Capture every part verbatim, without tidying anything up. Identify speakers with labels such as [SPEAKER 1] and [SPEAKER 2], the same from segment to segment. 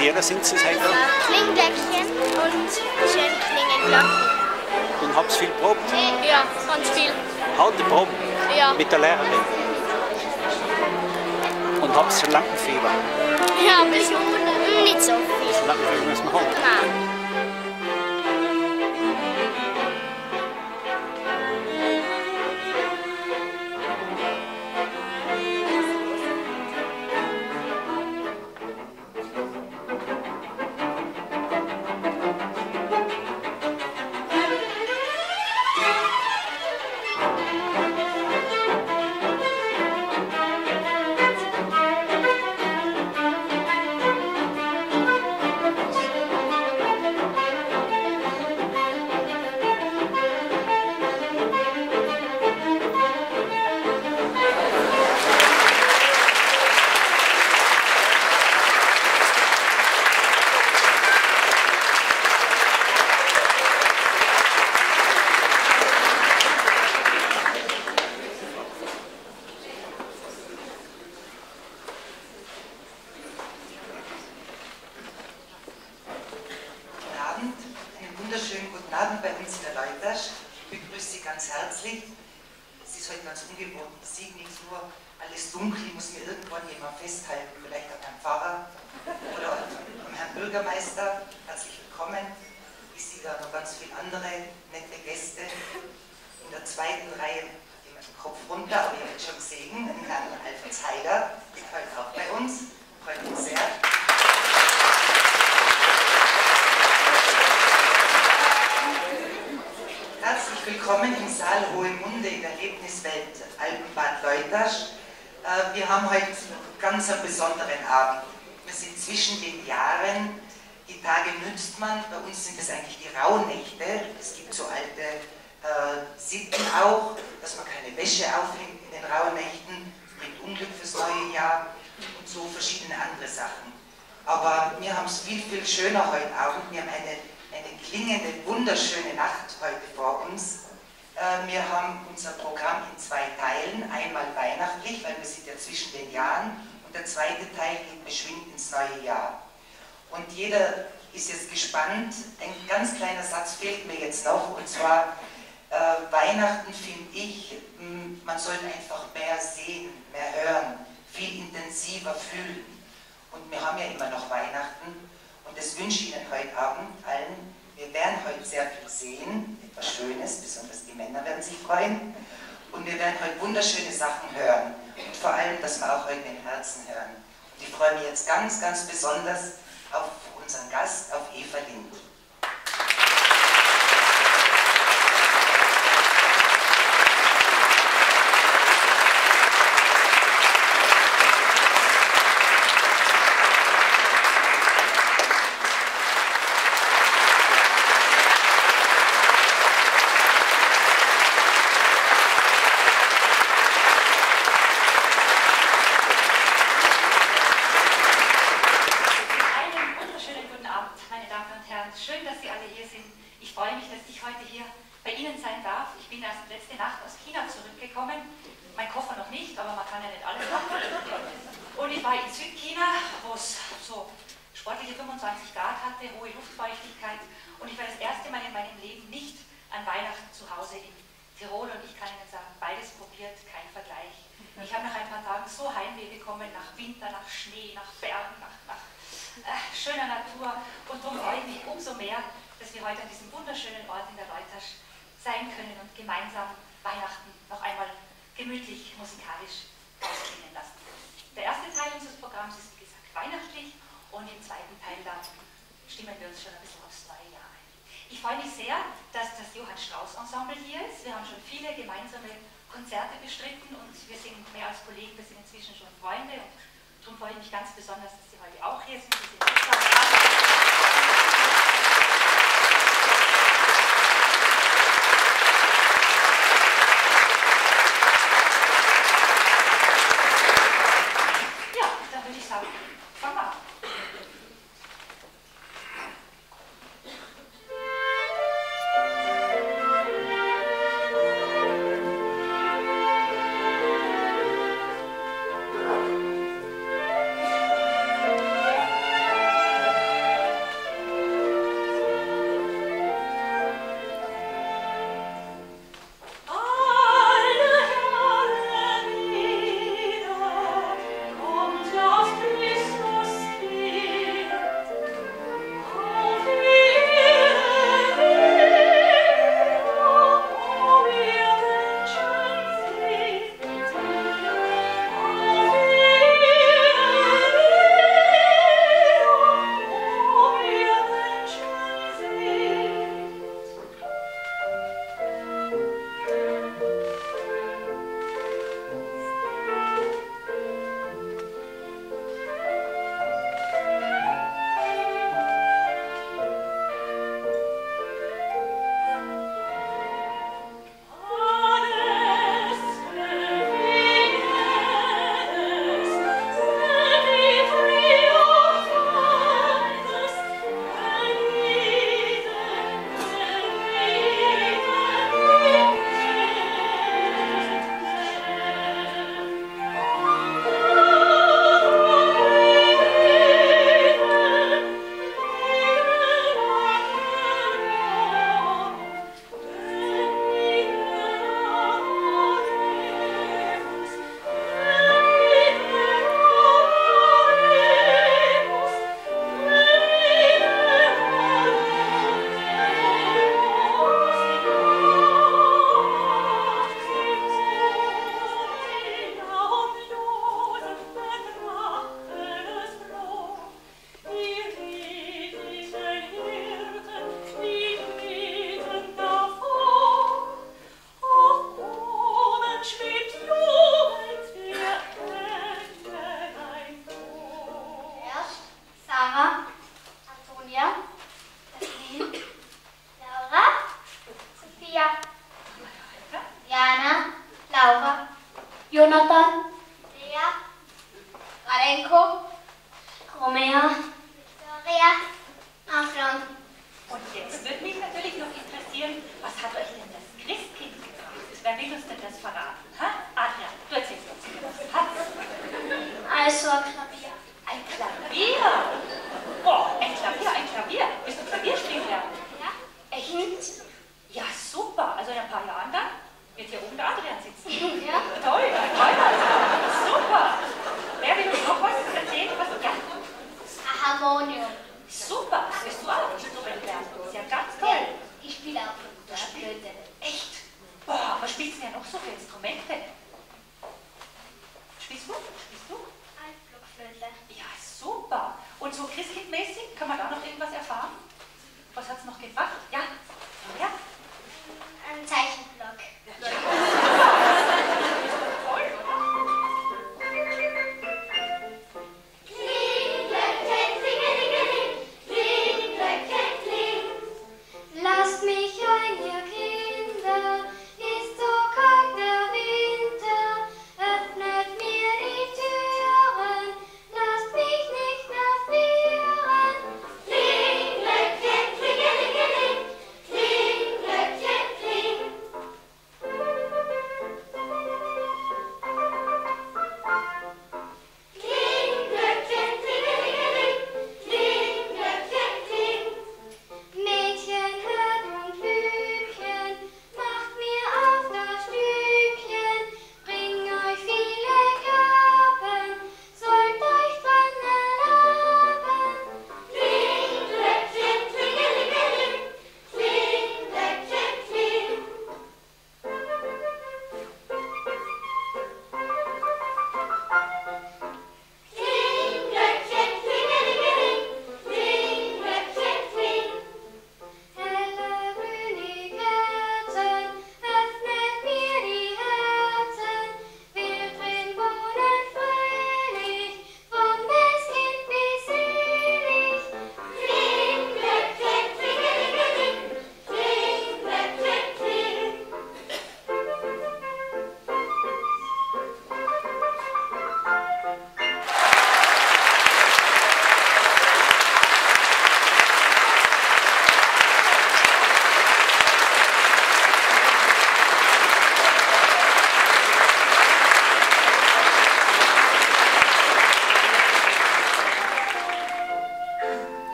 [SPEAKER 1] Lieder sind Sie heute?
[SPEAKER 2] Klingglöckchen und schön klingen Glocken.
[SPEAKER 1] Und habt ihr viel probt?
[SPEAKER 2] Ja, ganz viel.
[SPEAKER 1] Harte Proben?
[SPEAKER 2] Ja.
[SPEAKER 1] Mit der Lehrerin? Und habt ihr schon Lampenfieber?
[SPEAKER 2] Ja, ein bisschen. Nicht so viel.
[SPEAKER 1] Lampenfieber müssen wir haben.
[SPEAKER 2] Nein.
[SPEAKER 3] Willkommen im Saal Hohemunde in der Erlebniswelt Alpenbad Leutasch. Wir haben heute ganz einen besonderen Abend. Wir sind zwischen den Jahren. Die Tage nützt man. Bei uns sind es eigentlich die Rauhnächte. Es gibt so alte äh, Sitten auch, dass man keine Wäsche aufhängt in den Rauhnächten. Bringt Unglück fürs neue Jahr und so verschiedene andere Sachen. Aber wir haben es viel, viel schöner heute Abend. Wir haben eine Eine klingende, wunderschöne Nacht heute vor uns. Wir haben unser Programm in zwei Teilen. Einmal weihnachtlich, weil wir sind ja zwischen den Jahren. Und der zweite Teil geht beschwingt ins neue Jahr. Und jeder ist jetzt gespannt. Ein ganz kleiner Satz fehlt mir jetzt noch. Und zwar, äh, Weihnachten finde ich, man sollte einfach mehr sehen, mehr hören, viel intensiver fühlen. Und wir haben ja immer noch Weihnachten. Und das wünsche ich Ihnen heute Abend allen. Wir werden heute sehr viel sehen, etwas Schönes, besonders die Männer werden sich freuen. Und wir werden heute wunderschöne Sachen hören. Und vor allem, dass wir auch heute im Herzen hören. Und ich freue mich jetzt ganz, ganz besonders auf unseren Gast, auf Eva Lind.
[SPEAKER 4] Gemütlich musikalisch ausklingen lassen. Der erste Teil unseres Programms ist, wie gesagt, weihnachtlich und im zweiten Teil dann stimmen wir uns schon ein bisschen aufs neue Jahr ein. Ich freue mich sehr, dass das Johann Strauss Ensemble hier ist. Wir haben schon viele gemeinsame Konzerte bestritten und wir sind mehr als Kollegen, wir sind inzwischen schon Freunde und darum freue ich mich ganz besonders, dass Sie heute auch hier sind. Sie sind
[SPEAKER 2] Laura. Jonathan. Lea. Radenko. Romea. Victoria. Afron.
[SPEAKER 4] Und jetzt würde mich natürlich noch interessieren, was hat euch denn das Christkind gebracht? Wer will uns denn das verraten? Ha? Adrian, du erzählst uns, was du hast.
[SPEAKER 2] Also ein Klavier.
[SPEAKER 4] Ein Klavier? Boah, ein Klavier, ein Klavier. Willst du Klavier spielen lernen?
[SPEAKER 2] Ja.
[SPEAKER 4] Echt? Ja, super. Also in ein paar Jahren dann wird hier oben der Adrian sitzen.
[SPEAKER 2] Ja.
[SPEAKER 4] Toll, toll. Super. Wer will uns noch was erzählen? Was? Ja.
[SPEAKER 2] Ein Harmonium.
[SPEAKER 4] Super. Willst du auch Instrument lernen? Ist ja ganz
[SPEAKER 2] Ja,
[SPEAKER 4] toll.
[SPEAKER 2] ich spiele auch der Flöte.
[SPEAKER 4] Echt? Boah, was spielst du denn noch so für Instrumente? Spielst du? Spielst du?
[SPEAKER 2] Altblockflöte.
[SPEAKER 4] Ja, super. Und so Christkindmäßig, kann man da noch irgendwas erfahren? Was hat es noch gebracht? Ja? Ja?
[SPEAKER 2] Ein Zeichenblock.
[SPEAKER 4] Toll.
[SPEAKER 2] Lasst mich ein, ihr Kinder, ist so kalt der Winter, öffnet mir die Türen, lasst mich nicht mehr frieren. Kling, Glöckchen, klingelingeling, kling,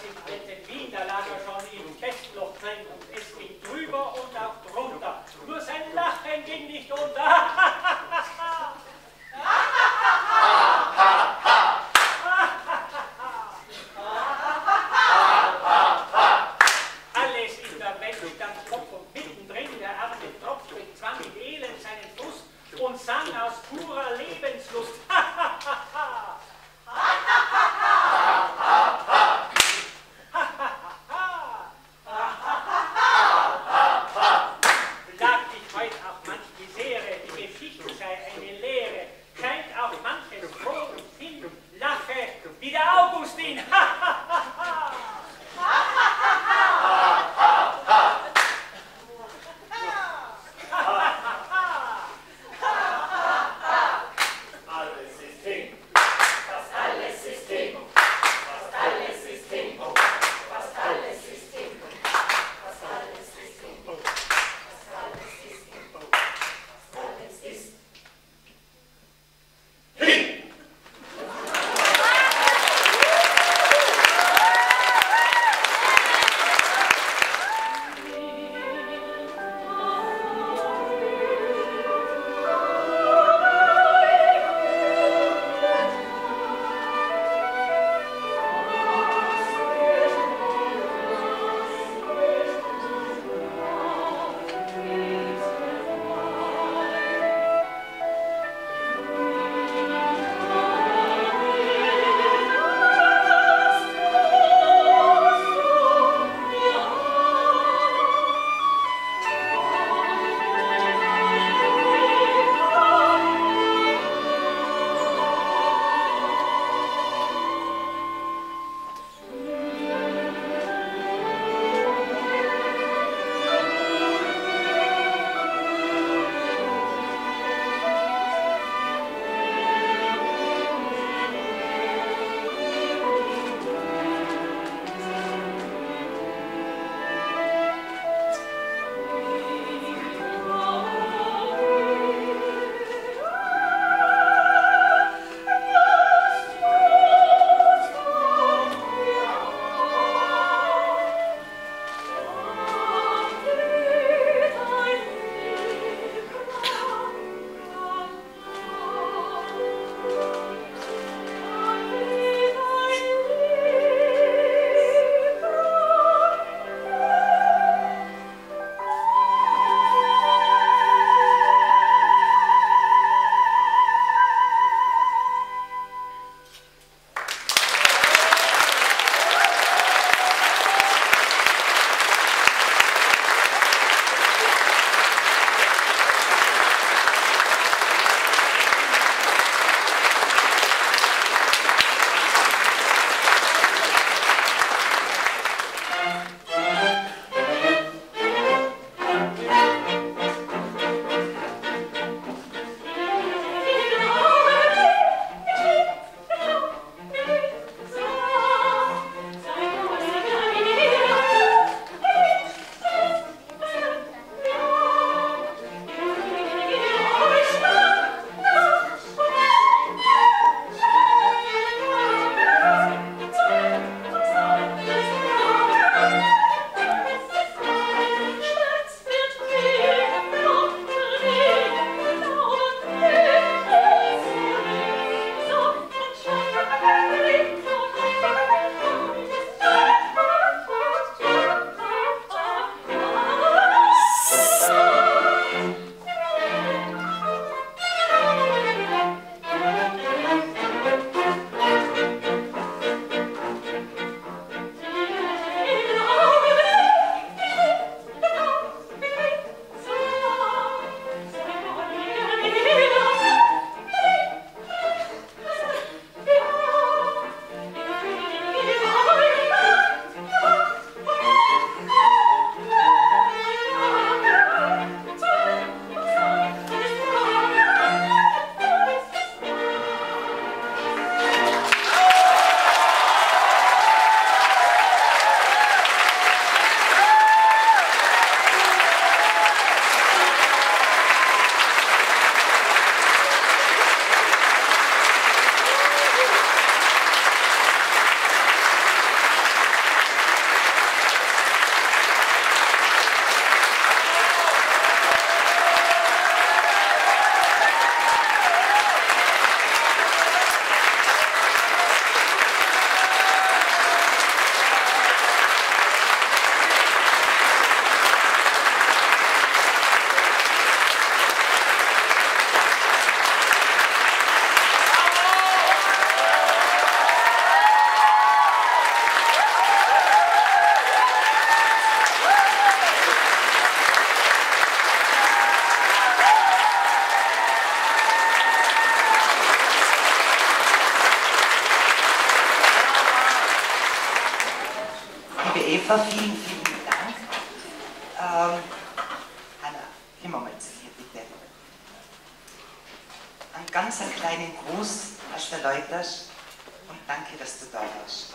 [SPEAKER 5] im alten Wien, da lag er schon im Kästloch drin und es ging drüber und auch drunter. Nur sein Lachen ging nicht unter. Alles in der Welt stand Kopf und mittendrin der arme Tropf bezwang mit Elend seinen Fuß und sang aus purer Lebenslust.
[SPEAKER 3] Eva, vielen, vielen Dank. Ähm, Anna, geh mal zu dir, bitte. Einen ganz einen kleinen Gruß aus der Leuters und danke, dass du da warst.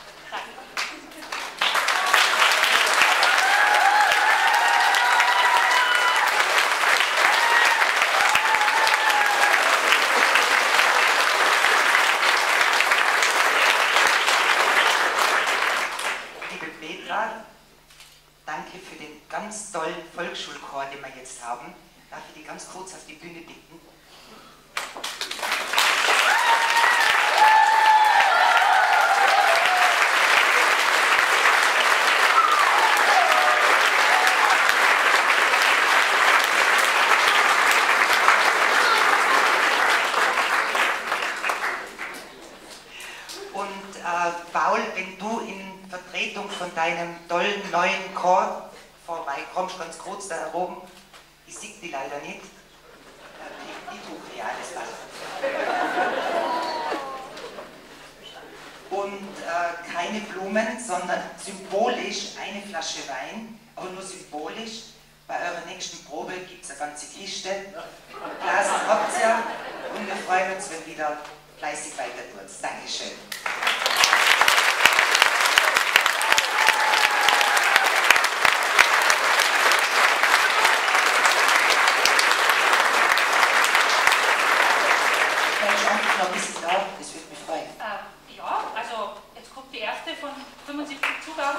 [SPEAKER 3] Liebe Petra, danke für den ganz tollen Volksschulchor, den wir jetzt haben. Darf ich dich ganz kurz auf die Bühne bitten? Und äh, Paul, wenn du in Vertretung von deinem tollen neuen Chor vorbeikommst, ganz kurz da oben, ich sehe die leider nicht, äh, die, die tue ja alles da. Und äh, keine Blumen, sondern symbolisch eine Flasche Wein, aber nur symbolisch. Bei eurer nächsten Probe gibt es eine ganze Kiste. Blasen habt ihr und wir freuen uns, wenn wieder fleißig weiter tut. Dankeschön. Vielleicht noch ein bisschen da, das würde mich freuen.
[SPEAKER 4] Äh, ja, also jetzt kommt die erste von fünfundsiebzig Zugaben.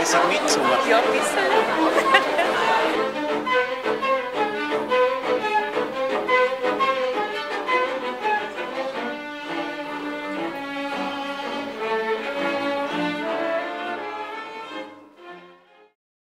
[SPEAKER 1] Sag mit zu.
[SPEAKER 6] Ja, ein bisschen.